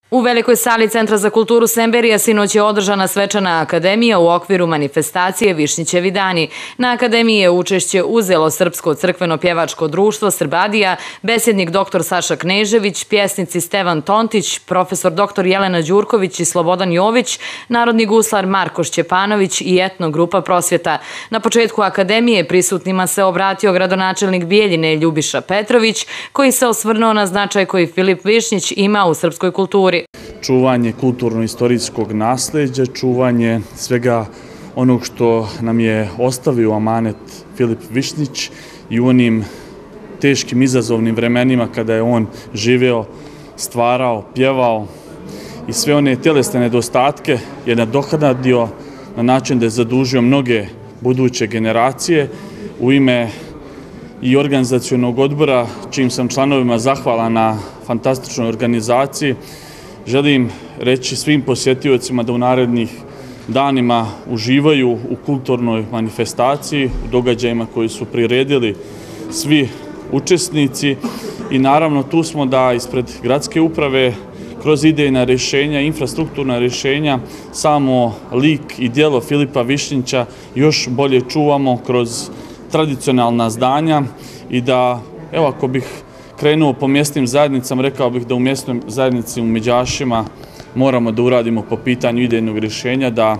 U velikoj sali Centra za kulturu Semberija sinoć je održana svečana akademija u okviru manifestacije Višnjićevi dani. Na akademiji je učešće uzelo Srpsko crkveno-pjevačko društvo Srbadija, besjednik dr. Saša Knežević, pjesnici Stevan Tontić, profesor dr. Jelena Đurković i Slobodan Jović, narodni guslar Marko Šćepanović i etno grupa Prosvjeta. Na početku akademije prisutnima se obratio gradonačelnik Bijeljine Ljubiša Petrović, koji se osvrnuo na značaj koji Filip Višnjić ima u srpskoj kulturi. Čuvanje kulturno-istorijskog nasljeđa, čuvanje svega onog što nam je ostavio amanet Filip Višnjić i u onim teškim izazovnim vremenima kada je on živeo, stvarao, pjevao i sve one tjelesne nedostatke je nadoknadio na način da je zadužio mnoge buduće generacije. U ime i organizacionog odbora, čijim sam članovima zahvalan na fantastičnoj organizaciji, želim reći svim posjetiocima da u narednih danima uživaju u kulturnoj manifestaciji, u događajima koji su priredili svi učesnici i naravno tu smo da ispred gradske uprave kroz idejna rješenja, infrastrukturna rješenja, samo lik i djelo Filipa Višnjića još bolje čuvamo kroz tradicionalna zdanja i da, evo ako bih krenuo po mjesnim zajednicama, rekao bih da u mjesnoj zajednici u Međašima moramo da uradimo po pitanju idejnog rješenja, da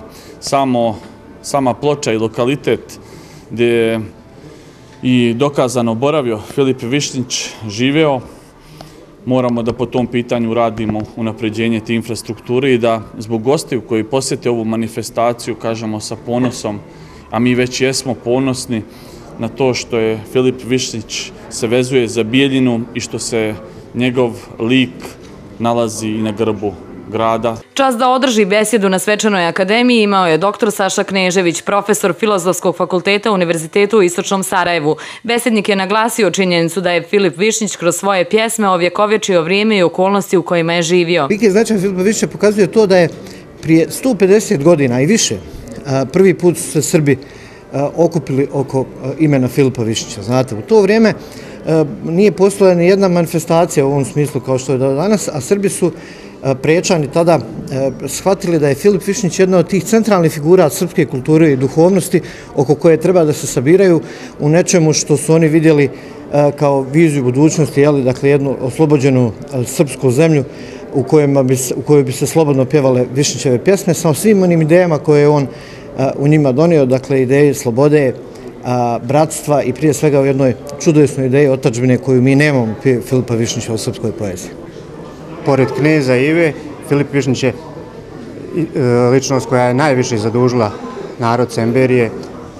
sama ploča i lokalitet gdje je i dokazano boravio Filip Višnjić živeo, moramo da po tom pitanju uradimo unapređenje te infrastrukture i da zbog gostiju koji posjete ovu manifestaciju kažemo sa ponosom, a mi već jesmo ponosni na to što je Filip Višnjić se vezuje za Bijeljinu i što se njegov lik nalazi i na grbu grada. Čast da održi besjedu na svečanoj akademiji imao je dr. Saša Knežević, profesor Filozofskog fakulteta Univerzitetu u Istočnom Sarajevu. Besjednik je naglasio činjenicu da je Filip Višnjić kroz svoje pjesme ovjekovječio vrijeme i okolnosti u kojima je živio. Veliki značaj Filipa Višnjića pokazuje to da je prije 150 godina i više prvi put su se Srbi okupili oko imena Filipa Višnjića. Znate, u to vrijeme nije postojala ni jedna manifestacija u ovom smislu kao što je danas, a Srbi su Prečani tada shvatili da je Filip Višnjić jedna od tih centralnih figura srpske kulture i duhovnosti oko koje treba da se sabiraju u nečemu što su oni vidjeli kao viziju budućnosti, dakle jednu oslobođenu srpsku zemlju u kojoj bi se slobodno pjevale Višnjićeve pjesme sa svim onim idejama koje je on u njima donio, dakle ideje slobode, bratstva i prije svega u jednoj čudesnoj ideji otadžbine koju mi nemamo Filipa Višnjića u srpskoj poeziji. Pored kneza Ive, Filip Višnjić je ličnost koja je najviše zadužila narod Semberije.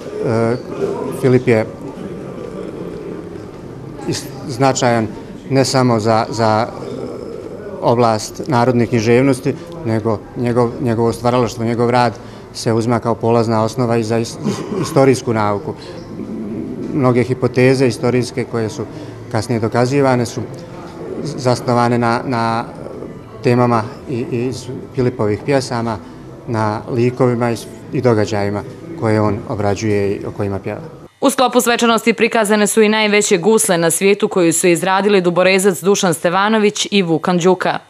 Filip je značajan ne samo za oblast narodne književnosti, nego njegovo stvaralaštvo, njegov rad se uzima kao polazna osnova i za istorijsku nauku. Mnoge hipoteze istorijske koje su kasnije dokazivane su zasnovane na temama iz Filipovih pjesama, na likovima i događajima koje on obrađuje i o kojima pjeva. U sklopu svečanosti prikazane su i najveće gusle na svijetu koju su izradili Duborezac Dušan Stevanović i Vukan Đuka.